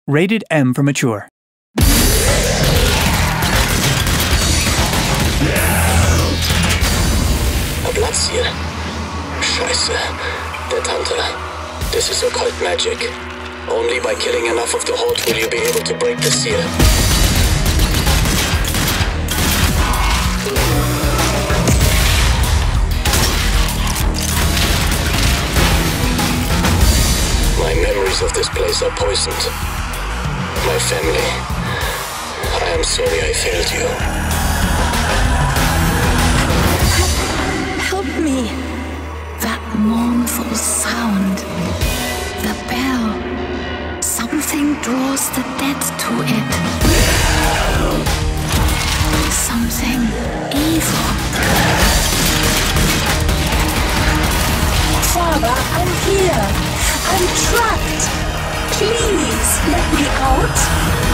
Rated M for mature. Platz hier. Scheiße. Deadhunter. This is occult magic. Only by killing enough of the horde will you be able to break the seal. My memories of this place are poisoned. My family. I am sorry I failed you. Help me. That mournful sound. The bell. Something draws the dead to it. Something evil. Father, I'm here. I'm trapped. Please let me out.